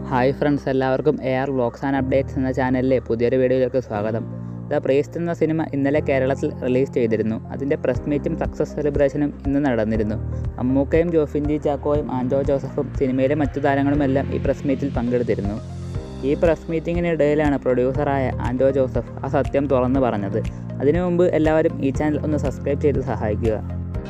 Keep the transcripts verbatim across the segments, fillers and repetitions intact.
Hi friends, എല്ലാവർക്കും A R vlogs and updates എന്ന ചാനലിലെ പുതിയൊരു വീഡിയോയിലേക്ക് സ്വാഗതം. ദ പ്രീസ്റ്റ് എന്ന സിനിമ ഇന്നലെ കേരളത്തിൽ റിലീസ് ചെയ്തിരുന്നു. അതിൻ്റെ പ്രസ് മീറ്റും സക്സസ് സെലിബ്രേഷനും ഇന്ന് നടന്നിരുന്നു. മമ്മൂക്കയും ജോഫിൻ ചാക്കോയും ആൻറ്റോ ജോസഫും സിനിമയിലെ മറ്റു താരങ്ങളുമെല്ലാം ഈ പ്രസ് മീറ്റിൽ പങ്കെടുത്തിരുന്നു. ഈ പ്രസ് മീറ്റിങ്ങിനിടയിലാണ് പ്രൊഡ്യൂസറായ ആൻറ്റോ ജോസഫ് ആ സത്യം തുറന്നു പറഞ്ഞത്. അതിനു മുമ്പ് എല്ലാവരും ഈ ചാനൽ ഒന്ന് സബ്സ്ക്രൈബ് ചെയ്ത് സഹായിക്കുക.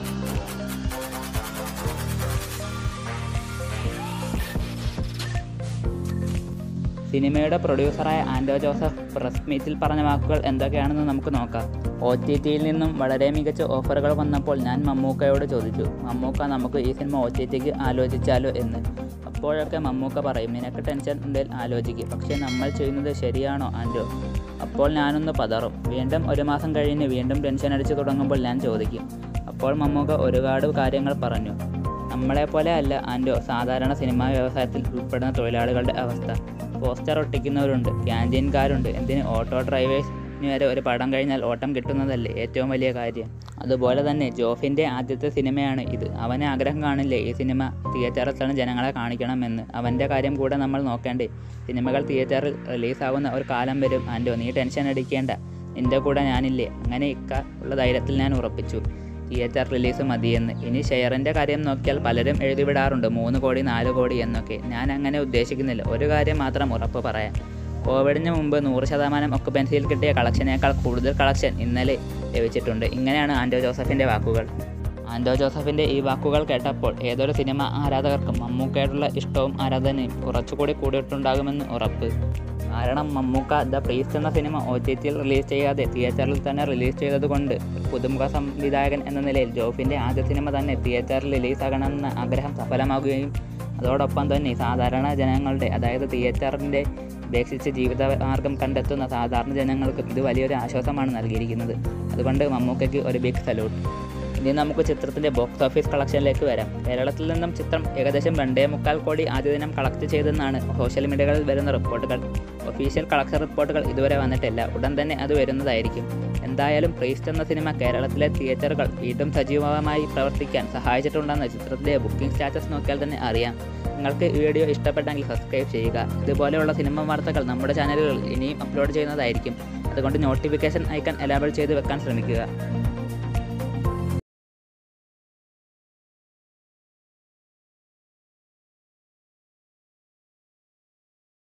സിനിമയുടെ പ്രൊഡ്യൂസറായ ആൻറ്റോ ജോസഫ് പ്രസ് മീറ്റിൽ പറഞ്ഞ വാക്കുകൾ എന്തൊക്കെയാണെന്ന് നമുക്ക് നോക്കാം. ഒ ടി ടിയിൽ നിന്നും വളരെ മികച്ച ഓഫറുകൾ വന്നപ്പോൾ ഞാൻ മമ്മൂക്കയോട് ചോദിച്ചു, മമ്മൂക്ക നമുക്ക് ഈ സിനിമ ഒ ടി ടിക്ക് ആലോചിച്ചാലോ എന്ന്. അപ്പോഴൊക്കെ മമ്മൂക്ക പറയും, നിനക്ക് ടെൻഷൻ ഉണ്ടെങ്കിൽ ആലോചിക്കും, പക്ഷേ നമ്മൾ ചെയ്യുന്നത് ശരിയാണോ ആൻറ്റോ? അപ്പോൾ ഞാനൊന്ന് പതറും. വീണ്ടും ഒരു മാസം കഴിഞ്ഞ് വീണ്ടും ടെൻഷൻ അടിച്ച് തുടങ്ങുമ്പോൾ ഞാൻ ചോദിക്കും. അപ്പോൾ മമ്മൂക്ക ഒരുപാട് കാര്യങ്ങൾ പറഞ്ഞു. നമ്മളെപ്പോലെ അല്ല ആൻറ്റോ സാധാരണ സിനിമാ വ്യവസായത്തിൽ ഉൾപ്പെടുന്ന തൊഴിലാളികളുടെ അവസ്ഥ. പോസ്റ്റർ ഒട്ടിക്കുന്നവരുണ്ട്, ക്യാൻറ്റീൻകാരുണ്ട്, എന്തിന് ഓട്ടോ ഡ്രൈവേഴ്സിന് വരെ ഒരു പടം കഴിഞ്ഞാൽ ഓട്ടം കിട്ടുന്നതല്ലേ ഏറ്റവും വലിയ കാര്യം. അതുപോലെ തന്നെ ജോഫിൻ്റെ ആദ്യത്തെ സിനിമയാണ് ഇത്. അവന് ആഗ്രഹം കാണില്ലേ ഈ സിനിമ തിയേറ്ററിൽ തന്നെ ജനങ്ങളെ കാണിക്കണമെന്ന്? അവൻ്റെ കാര്യം കൂടെ നമ്മൾ നോക്കേണ്ടേ? സിനിമകൾ തിയേറ്ററിൽ റിലീസാകുന്ന ഒരു കാലം വരും ആൻറ്റോ, നീ ടെൻഷൻ അടിക്കേണ്ട, നിൻ്റെ കൂടെ ഞാനില്ലേ. അങ്ങനെ ഇക്ക ഉള്ള ധൈര്യത്തിൽ ഞാൻ ഉറപ്പിച്ചു തിയേറ്റർ റിലീസ് മതിയെന്ന്. ഇനി ഷെയറിൻ്റെ കാര്യം നോക്കിയാൽ പലരും എഴുതിവിടാറുണ്ട് മൂന്ന് കോടി നാല് കോടി എന്നൊക്കെ. ഞാൻ അങ്ങനെ ഉദ്ദേശിക്കുന്നില്ല. ഒരു കാര്യം മാത്രം ഉറപ്പ് പറയാം, കോവിഡിന് മുമ്പ് നൂറ് ശതമാനം ഒക്കുപെൻസിയിൽ കിട്ടിയ കളക്ഷനേക്കാൾ കൂടുതൽ കളക്ഷൻ ഇന്നലെ ലഭിച്ചിട്ടുണ്ട്. ഇങ്ങനെയാണ് ആൻറ്റോ ജോസഫിൻ്റെ വാക്കുകൾ. ആൻറ്റോ ജോസഫിൻ്റെ ഈ വാക്കുകൾ കേട്ടപ്പോൾ ഏതൊരു സിനിമ ആരാധകർക്കും മമ്മൂക്കയോടുള്ള ഇഷ്ടവും ആരാധനയും കുറച്ചുകൂടി കൂടിയിട്ടുണ്ടാകുമെന്ന് ഉറപ്പ്. കാരണം മമ്മൂക്ക ദ പ്രീസ്റ്റ് എന്ന സിനിമ ഒ ടി ടിയിൽ റിലീസ് ചെയ്യാതെ തിയേറ്ററിൽ തന്നെ റിലീസ് ചെയ്തതുകൊണ്ട് പുതുമുഖ സംവിധായകൻ എന്ന നിലയിൽ ജോഫിൻ്റെ ആദ്യ സിനിമ തന്നെ തിയേറ്ററിൽ റിലീസാകണമെന്ന ആഗ്രഹം സഫലമാകുകയും അതോടൊപ്പം തന്നെ സാധാരണ ജനങ്ങളുടെ, അതായത് തിയേറ്ററിൻ്റെ ഉപേക്ഷിച്ച് ജീവിതമാർഗം കണ്ടെത്തുന്ന സാധാരണ ജനങ്ങൾക്ക് ഇത് വലിയൊരു ആശ്വാസമാണ് നൽകിയിരിക്കുന്നത്. അതുകൊണ്ട് മമ്മൂക്കയ്ക്ക് ഒരു ബിഗ് സല്യൂട്ട്. ഇനി നമുക്ക് ചിത്രത്തിൻ്റെ ബോക്സ് ഓഫീസ് കളക്ഷനിലേക്ക് വരാം. കേരളത്തിൽ നിന്നും ചിത്രം ഏകദേശം രണ്ടേ മുക്കാൽ കോടി ആദ്യ ദിനം കളക്ട് ചെയ്തെന്നാണ് സോഷ്യൽ മീഡിയകളിൽ വരുന്ന റിപ്പോർട്ടുകൾ. ഒഫീഷ്യൽ കളക്ഷൻ റിപ്പോർട്ടുകൾ ഇതുവരെ വന്നിട്ടില്ല. ഉടൻ തന്നെ അത് വരുന്നതായിരിക്കും. എന്തായാലും പ്രീസ്റ്റ് എന്ന സിനിമ കേരളത്തിലെ തിയേറ്ററുകൾ വീണ്ടും സജീവമായി പ്രവർത്തിക്കാൻ സഹായിച്ചിട്ടുണ്ടെന്ന് ചിത്രത്തിലെ ബുക്കിംഗ് സ്റ്റാറ്റസ് നോക്കിയാൽ തന്നെ അറിയാം. നിങ്ങൾക്ക് ഈ വീഡിയോ ഇഷ്ടപ്പെട്ടെങ്കിൽ സബ്സ്ക്രൈബ് ചെയ്യുക. ഇതുപോലെയുള്ള സിനിമ വാർത്തകൾ നമ്മുടെ ചാനലുകളിൽ ഇനിയും അപ്ലോഡ് ചെയ്യുന്നതായിരിക്കും. അതുകൊണ്ട് നോട്ടിഫിക്കേഷൻ ഐക്കൺ എനാബിൾ ചെയ്ത് വെക്കാൻ ശ്രമിക്കുക.